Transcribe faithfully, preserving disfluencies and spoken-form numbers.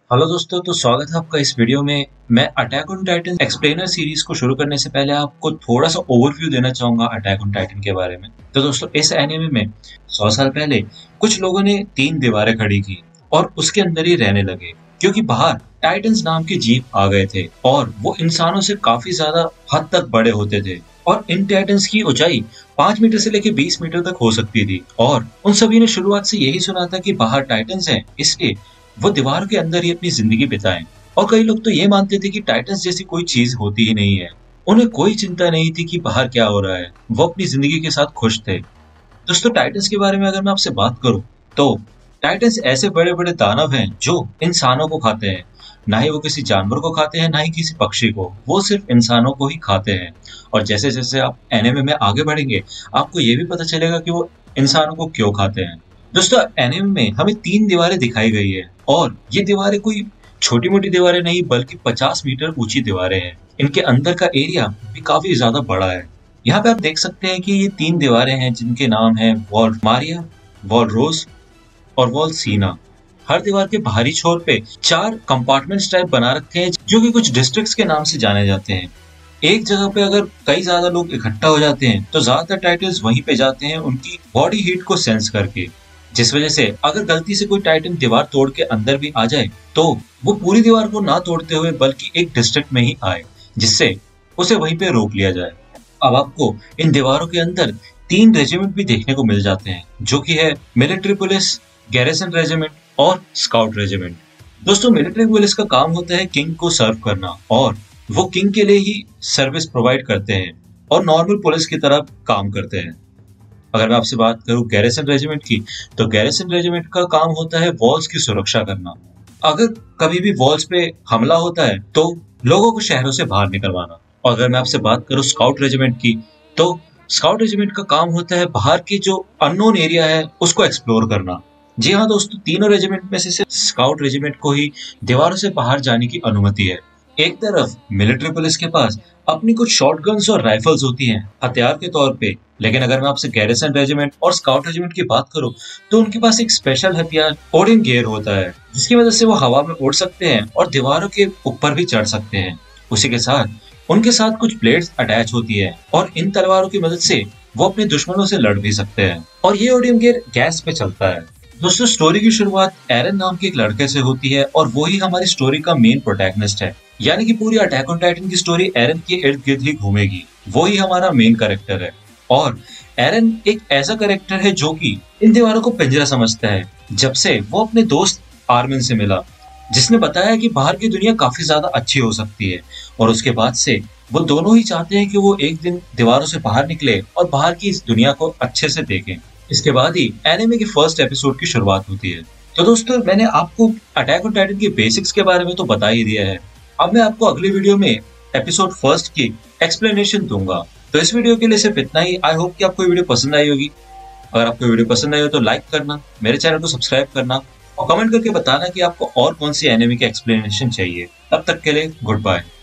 Hello दोस्तों, तो स्वागत है आपका इस वीडियो में। मैं Attack on Titan explainer series को शुरू करने से पहले आपको थोड़ा सा ओवरव्यू देना चाहूंगा अटैक ऑन टाइटन के बारे में। तो दोस्तों, इस एनिमे में सौ साल पहले कुछ लोगों ने तीन दीवारें खड़ी की और उसके अंदर ही रहने लगे, क्योंकि बाहर टाइटन्स नाम के जीव आ गए थे और वो इंसानों से काफी ज्यादा हद तक बड़े होते थे। और इन टाइटन्स की ऊंचाई पांच मीटर से लेकर बीस मीटर तक हो सकती थी और उन सभी ने शुरुआत से यही सुना था कि बाहर टाइटन्स हैं, इसलिए वो दीवार के अंदर ही अपनी जिंदगी बिताएं। और कई लोग तो ये मानते थे कि टाइटन्स जैसी कोई चीज होती ही नहीं है। उन्हें कोई चिंता नहीं थी कि बाहर क्या हो रहा है, वो अपनी जिंदगी के साथ खुश थे। दोस्तों, टाइटन्स के बारे में अगर मैं आपसे बात करूं तो टाइटन्स ऐसे बड़े बड़े दानव हैं जो इंसानों को खाते हैं। ना ही वो किसी जानवर को खाते हैं, ना ही किसी पक्षी को, वो सिर्फ इंसानों को ही खाते हैं। और जैसे जैसे आप एनिमे में आगे बढ़ेंगे, आपको ये भी पता चलेगा कि वो इंसानों को क्यों खाते हैं। दोस्तों, एनिमे में हमें तीन दीवारें दिखाई गई है और ये दीवारें कोई छोटी मोटी दीवारें नहीं, बल्कि पचास मीटर ऊंची दीवारें हैं। इनके अंदर का एरिया भी काफी ज्यादा बड़ा है। यहाँ पे आप देख सकते हैं कि ये तीन दीवारें हैं जिनके नाम है वॉल मारिया, वॉल रोज और वॉल सीना। हर दीवार के बाहरी छोर पे चार कंपार्टमेंट्स टाइप बना रखे हैं, जो कि कुछ डिस्ट्रिक्ट्स के नाम से जाने जाते हैं। एक जगह पे अगर कई ज्यादा लोग इकट्ठा हो जाते हैं तो ज्यादातर टाइटन्स वहीं पे जाते हैं उनकी बॉडी हीट को सेंस करके, जिस वजह से अगर गलती से कोई टाइटन दीवार तोड़ के अंदर भी आ जाए तो वो पूरी दीवार को ना तोड़ते हुए बल्कि एक डिस्ट्रिक्ट में ही आए, जिससे उसे वहीं पे रोक लिया जाए। अब आपको इन दीवारों के अंदर तीन रेजिमेंट भी देखने को मिल जाते हैं, जो कि है मिलिट्री पुलिस, गैरिसन रेजिमेंट और स्काउट रेजिमेंट। दोस्तों, मिलिट्री पुलिस का काम होता है किंग को सर्व करना और वो किंग के लिए ही सर्विस प्रोवाइड करते हैं और नॉर्मल पुलिस की तरह काम करते हैं। अगर मैं आपसे बात करूं गैरिसन रेजिमेंट की, तो गैरिसन रेजिमेंट का काम होता है वॉल्स की सुरक्षा करना। अगर कभी भी वॉल्स पे हमला होता है तो लोगों को शहरों से बाहर निकलवाना। और अगर मैं आपसे बात करूं स्काउट रेजिमेंट की, तो स्काउट रेजिमेंट का काम होता है बाहर की जो अननोन एरिया है उसको एक्सप्लोर करना। जी हाँ दोस्तों, तीनों रेजिमेंट में से सिर्फ स्काउट रेजिमेंट को ही दीवारों से बाहर जाने की अनुमति है। एक तरफ मिलिट्री पुलिस के पास अपनी कुछ शॉटगन्स और राइफल्स होती हैं हथियार के तौर पे, लेकिन अगर मैं आपसे गैरिसन रेजिमेंट और स्काउट रेजिमेंट की बात करूं तो उनके पास एक स्पेशल हथियार ओडिन गियर होता है, जिसकी वजह से वो हवा में उड़ सकते हैं और दीवारों के ऊपर भी चढ़ सकते हैं। उसी के साथ उनके साथ कुछ ब्लेड्स अटैच होती है और इन तलवारों की मदद से वो अपने दुश्मनों से लड़ भी सकते हैं। और ये ओडिन गियर गैस पे चलता है। दोस्तों, स्टोरी की शुरुआत एरन नाम के एक लड़के से होती है और वो ही हमारी स्टोरी का मेन प्रोटैगनिस्ट है। यानी कि पूरी अटैक ऑन टाइटन की स्टोरी एरन के इर्द गिर्द ही घूमेगी। वो ही हमारा मेन कैरेक्टर है और एरन एक ऐसा कैरेक्टर है जो कि इन दीवारों को पिंजरा समझता है। जब से वो अपने दोस्त आर्मिन से मिला, जिसने बताया कि बाहर की दुनिया काफी ज्यादा अच्छी हो सकती है, और उसके बाद से वो दोनों ही चाहते हैं कि वो एक दिन दीवारों से बाहर निकले और बाहर की इस दुनिया को अच्छे से देखें। इसके बाद ही एनिमे के फर्स्ट एपिसोड की शुरुआत होती है। तो दोस्तों, मैंने आपको अटैक ऑन टाइटन के बेसिक्स के बारे में तो बता ही दिया है। अब मैं आपको अगली वीडियो में एपिसोड फर्स्ट की एक्सप्लेनेशन दूंगा। तो इस वीडियो के लिए सिर्फ इतना ही। आई होप कि आपको वीडियो पसंद आई होगी। अगर आपको वीडियो पसंद आई हो तो लाइक करना, मेरे चैनल को सब्सक्राइब करना और कमेंट करके बताना कि आपको और कौन सी एनिमे की एक्सप्लेनेशन चाहिए। तब तक के लिए गुड बाय।